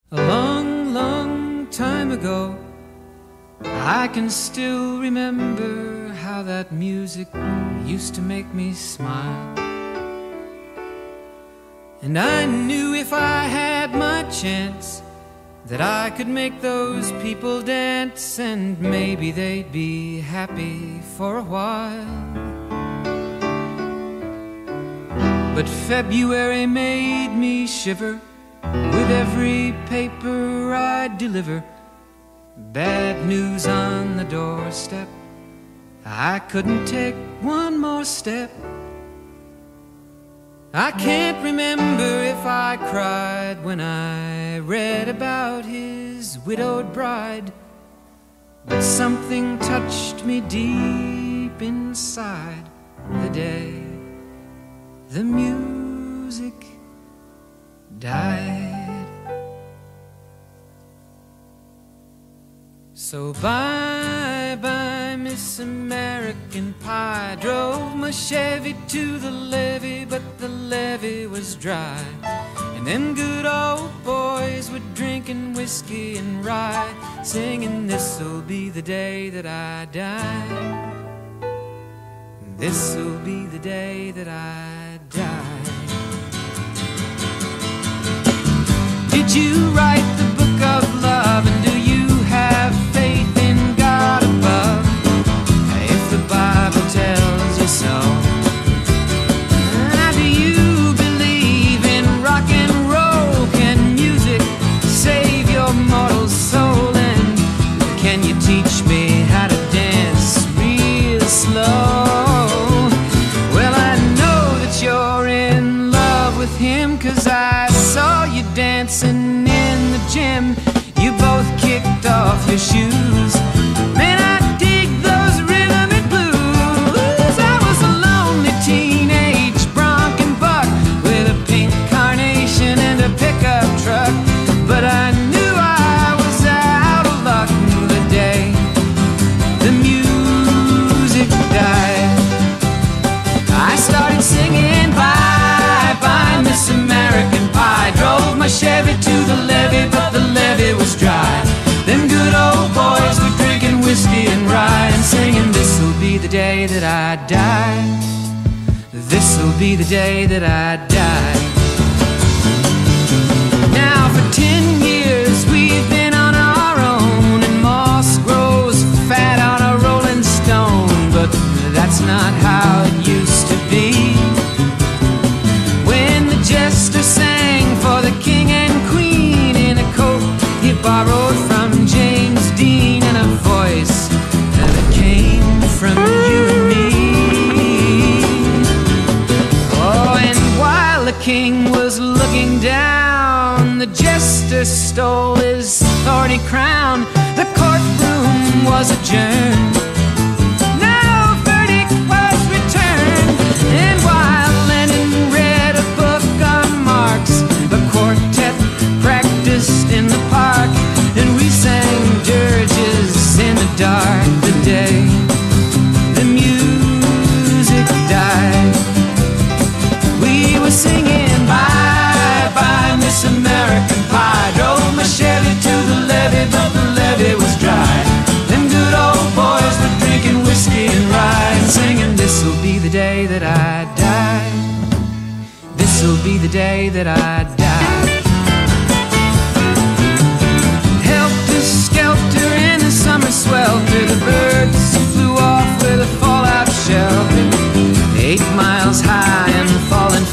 A long, long time ago, I can still remember how that music used to make me smile. And I knew if I had my chance that I could make those people dance, and maybe they'd be happy for a while. But February made me shiver with every paper I'd deliver. Bad news on the doorstep, I couldn't take one more step. I can't remember if I cried when I read about his widowed bride, but something touched me deep inside the day the music died. So bye-bye, Miss American Pie. Drove my Chevy to the levee, but the levee was dry. And them good old boys were drinking whiskey and rye, singing, "This'll be the day that I die. This'll be the day that I die." Did you write the book of love, and do you have faith in God above? If the Bible tells you so. Now, do you believe in rock and roll? Can music save your mortal soul? And can you teach me how to dance real slow? Well, I know that you're in love with him, 'cause I saw you dancing in the gym. You both kicked off your shoes. Man, I dig those rhythm and blues. I was a lonely teenage bronc and buck with a pink carnation and a pickup truck, but I knew I was out of luck the day the music died. I started singing bye-bye, Miss American Pie. Drove my Chevy to the levee, but the levee was dry. Them good old boys were drinking whiskey and rye, and singing, "This'll be the day that I die. This'll be the day that I die." Now for 10 years we've been on our own, and moss grows fat on a rolling stone, but that's not how it used to be. When the jester sang for the king and queen in a coat he borrowed from James Dean, and a voice that came from you and me. Oh, and while the king was looking down, the jester stole his thorny crown. The courtroom was adjourned. No verdict was returned. And while Lennon read a book on Marx, the quartet practiced in the park, and we sang dirges in the dark the day the music died. We were singing bye-bye, Miss American Pie. Drove my Chevy to the levee, but the levee was dry. Them good old boys were drinking whiskey and rye, and singing, "This'll be the day that I die. This'll be the day that I die." Helter-skelter in the summer swelter, the birds flew off with a fallout shelter, 8 miles high and falling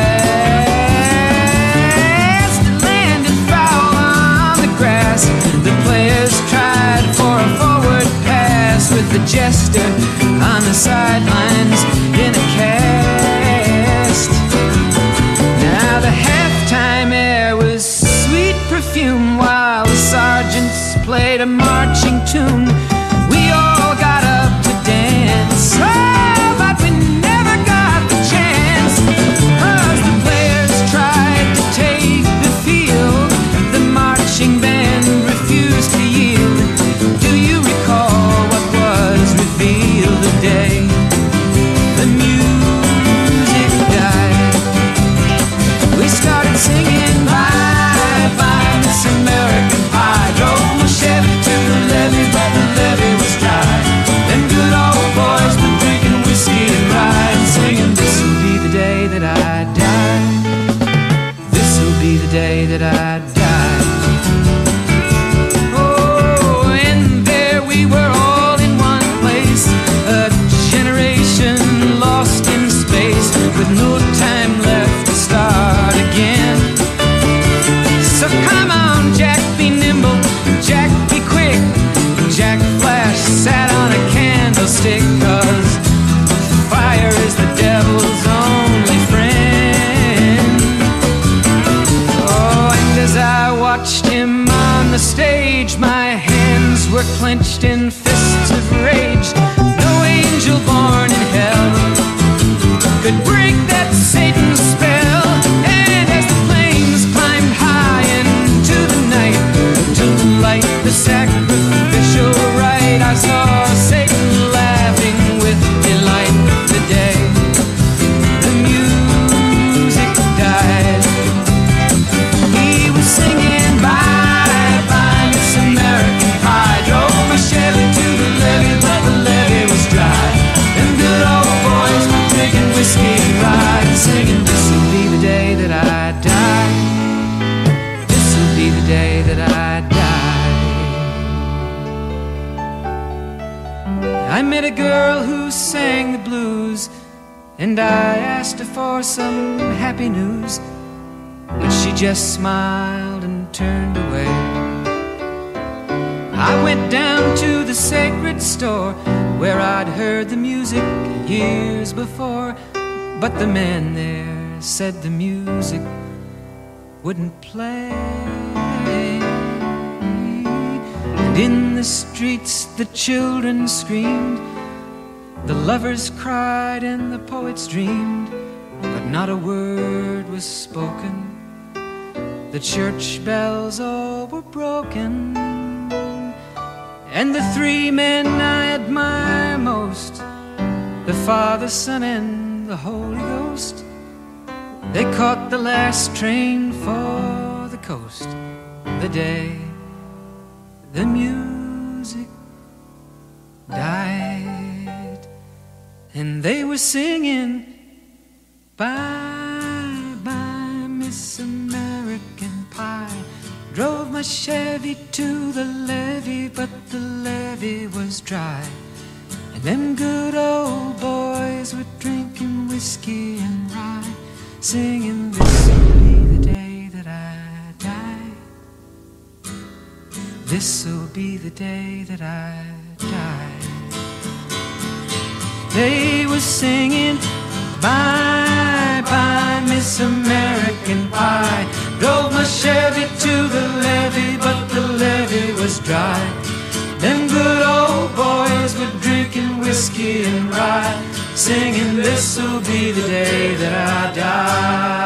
fast. It landed foul on the grass. The players tried for a forward pass, with the jester on the sidelines in a cast. Now the halftime air was sweet perfume, while the sergeants played a marching tune. We all got up to dance, oh, but we never got the chance, 'cause the players tried to take the field. The marching band refused to yield. Do you recall what was revealed the day the music died? We started singing bye-bye, Miss America. I died. Oh, and there we were all in one place, a generation lost in space, with no time left to start again. So come on, Jack, be nimble, Jack, be quick. Jack Flash sat on a candlestick, 'cause fire is the devil's only friend. Oh, and as I watched him on the stage, my hands were clenched in fists of rage. No angel born in hell could break that Satan's spell. And as the flames climbed high into the night to light the sacrificial rite, I saw Satan laughing with delight. The day the music died, he was singing bye bye Miss American Pie. Drove my Chevy to the levee, but the levee was dry. Them good old boys were drinking whiskey and rye, singing, this'll be the day that I die. This'll be the day that I die. I met a girl who sang the blues, and I asked her for some happy news, but she just smiled and turned away. I went down to the sacred store where I'd heard the music years before, but the man there said the music wouldn't play. And in the streets the children screamed, the lovers cried and the poets dreamed, but not a word was spoken. The church bells all were broken, and the three men I admire most, the Father, Son, and the Holy Ghost, they caught the last train for the coast. The day the music died, and they were singing bye bye Miss American Pie. Drove my Chevy to the levee, but the levee was dry. And them good old boys were drinking whiskey and rye, singing, this'll be the day that I die. This'll be the day that I die. They were singing bye bye Miss American Pie. Drove my Chevy to the levee, but the levee was dry. Them good old boys were drinking whiskey and rye, singing, this'll be the day that I die.